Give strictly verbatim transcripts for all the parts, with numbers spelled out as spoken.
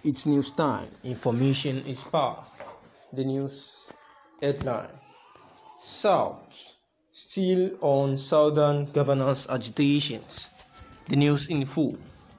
It's news time. Information is power. The news headline: South still on Southern governance agitations. The news in full.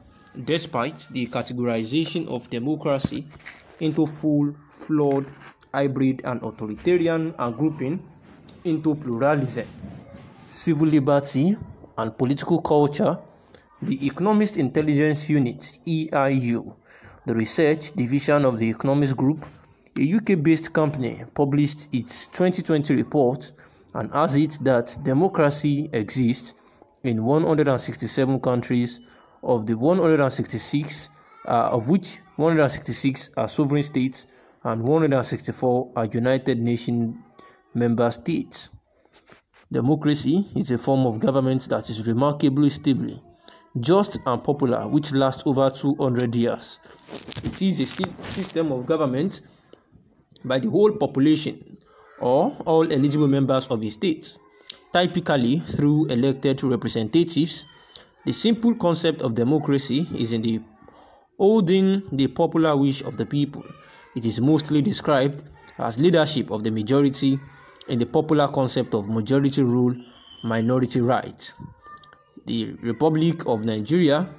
Despite the categorization of democracy into full, flawed, hybrid, and authoritarian, and grouping into pluralism, civil liberty, and political culture, the Economist Intelligence Unit (E I U), the research division of the Economist Group, a U K-based company, published its twenty twenty report and has it that democracy exists in one hundred sixty-seven countries of the one hundred sixty-six, uh, of which one hundred sixty-six are sovereign states and one hundred sixty-four are United Nations member states. Democracy is a form of government that is remarkably stable, just and popular, which lasts over two hundred years. It is a system of government by the whole population or all eligible members of a state, typically through elected representatives. The simple concept of democracy is in the holding the popular wish of the people. It is mostly described as leadership of the majority in the popular concept of majority rule, minority right. The Republic of Nigeria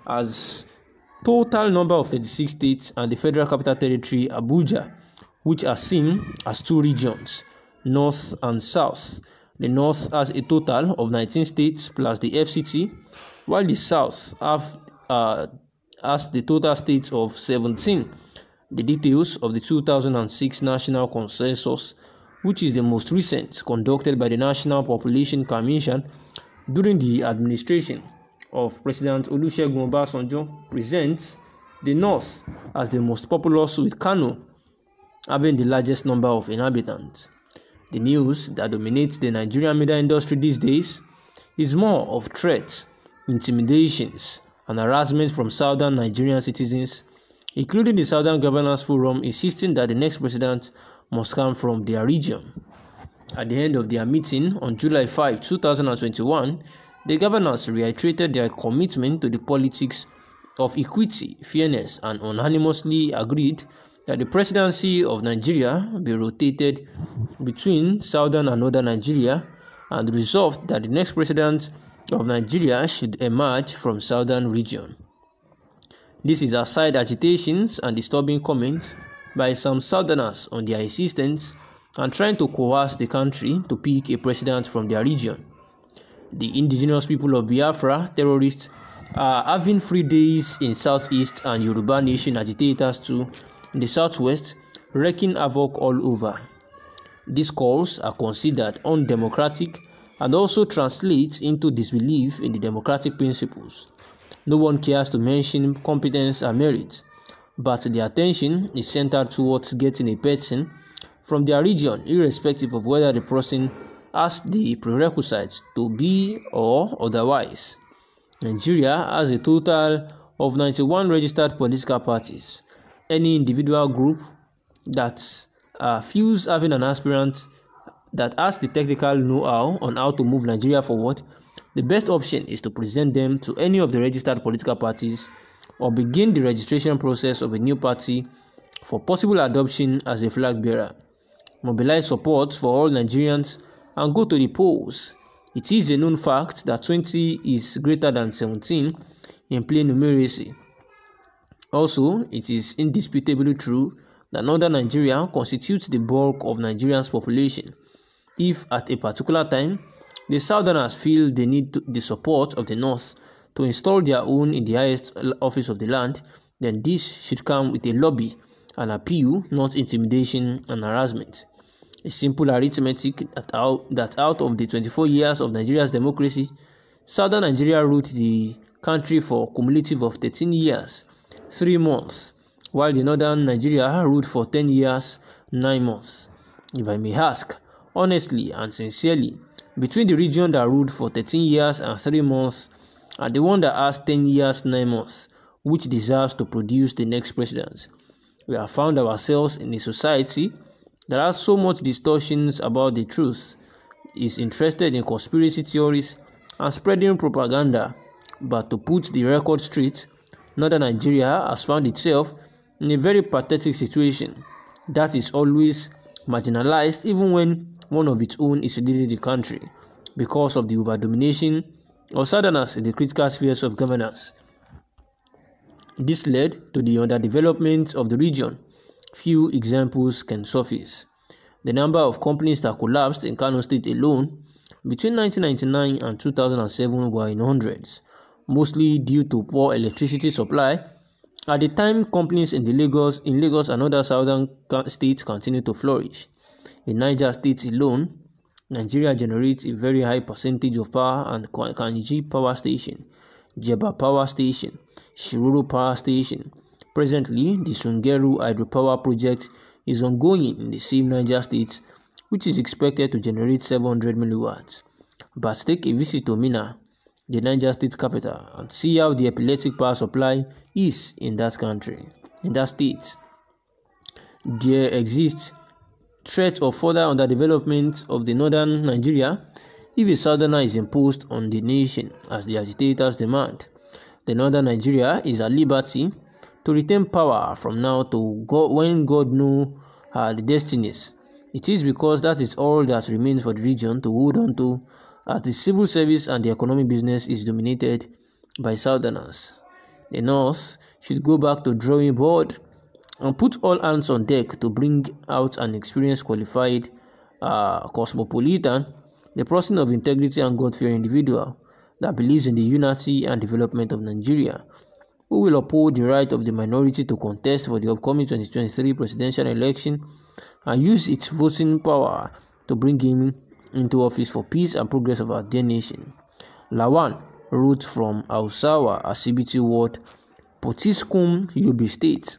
has total number of thirty-six states and the Federal Capital Territory, Abuja, which are seen as two regions, North and South. The North has a total of nineteen states plus the F C T, while the South have, uh, has the total states of seventeen. The details of the two thousand six National Consensus, which is the most recent, conducted by the National Population Commission during the administration of President Olusegun Obasanjo, presents the North as the most populous, with Kano having the largest number of inhabitants. The news that dominates the Nigerian media industry these days is more of threats, intimidations, and harassment from southern Nigerian citizens, including the Southern Governance Forum, insisting that the next president must come from their region. At the end of their meeting on July fifth, two thousand twenty-one, the governors reiterated their commitment to the politics of equity, fairness, and unanimously agreed that the presidency of Nigeria be rotated between southern and northern Nigeria, and resolved that the next president of Nigeria should emerge from southern region. This is aside agitations and disturbing comments by some southerners on their insistence and trying to coerce the country to pick a president from their region. The indigenous people of Biafra, terrorists, are having free days in southeast, and Yoruba nation agitators too in the southwest, wreaking havoc all over. These calls are considered undemocratic and also translate into disbelief in the democratic principles. No one cares to mention competence and merit, but the attention is centered towards getting a person from their region, irrespective of whether the person has the prerequisites to be or otherwise. Nigeria has a total of ninety-one registered political parties. Any individual group that uh, feels having an aspirant that has the technical know-how on how to move Nigeria forward, the best option is to present them to any of the registered political parties or begin the registration process of a new party for possible adoption as a flag bearer. Mobilize support for all Nigerians and go to the polls. It is a known fact that twenty is greater than seventeen in plain numeracy. Also, it is indisputably true that northern Nigeria constitutes the bulk of Nigeria's population. If at a particular time, the southerners feel they need to, the support of the north to install their own in the highest office of the land, then this should come with a lobby and appeal, not intimidation and harassment. A simple arithmetic that out, that out of the twenty-four years of Nigeria's democracy, southern Nigeria ruled the country for a cumulative of thirteen years, three months, while the northern Nigeria ruled for ten years, nine months. If I may ask, honestly and sincerely, between the region that ruled for thirteen years and three months and the one that has ten years, nine months, which deserves to produce the next president? We have found ourselves in a society that has so much distortions about the truth, is interested in conspiracy theories and spreading propaganda. But to put the record straight, northern Nigeria has found itself in a very pathetic situation that is always marginalized even when one of its own is leading the country because of the over-domination of Southerners in the critical spheres of governance. This led to the underdevelopment of the region. Few examples can surface. The number of companies that collapsed in Kano State alone between nineteen ninety-nine and two thousand seven were in hundreds, mostly due to poor electricity supply. At the time, companies in the Lagos, in Lagos and other southern states continued to flourish. In Niger State alone, Nigeria generates a very high percentage of power, and Kanji Power Station, Jeba Power Station, Shiroro Power Station. Presently, the Sungeru Hydropower Project is ongoing in the same Niger State, which is expected to generate seven hundred milliwatts. But take a visit to Minna, the Niger State capital, and see how the epileptic power supply is in that country, in that state. There exists threat of further underdevelopment of the northern Nigeria if a southerner is imposed on the nation as the agitators demand. The northern Nigeria is at liberty to retain power from now to God, when God knows uh, the destinies. It is because that is all that remains for the region to hold on to, as the civil service and the economic business is dominated by southerners. The North should go back to drawing board and put all hands on deck to bring out an experienced, qualified, uh, cosmopolitan, the person of integrity and God-fearing individual that believes in the unity and development of Nigeria, who will uphold the right of the minority to contest for the upcoming twenty twenty-three presidential election and use its voting power to bring him into office for peace and progress of our dear nation. Lawan wrote from Hausawa, Asibiti Ward, Potiskum, Yobe State.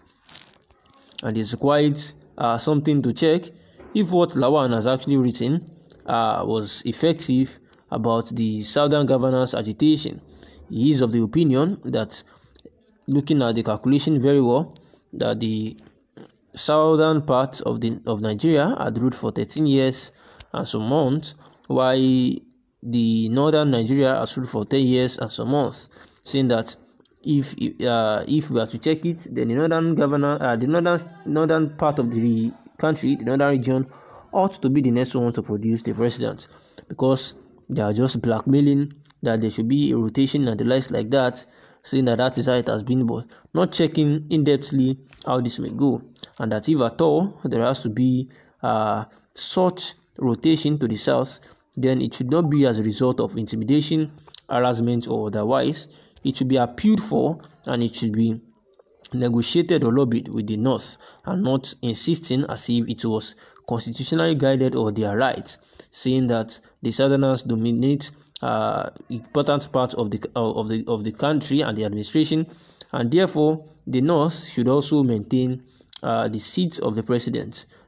And it's quite uh, something to check if what Lawan has actually written uh, was effective about the southern governance agitation. He is of the opinion that, looking at the calculation very well, that the southern part of the of Nigeria had ruled for thirteen years and some months, while the northern Nigeria has ruled for ten years and some months, saying that if uh, if we are to check it, then the northern governor, uh, the northern northern part of the country, the northern region, ought to be the next one to produce the president, because they are just blackmailing that there should be a rotation and the likes like that, saying that that is how it has been, but not checking in-depthly how this may go, and that if at all there has to be uh, such rotation to the south, then it should not be as a result of intimidation, harassment, or otherwise. It should be appealed for, and it should be negotiated or lobbied with the North, and not insisting as if it was constitutionally guided or their right, saying that the Southerners dominate uh, important parts of the uh, of the of the country and the administration, and therefore the North should also maintain uh, the seat of the president.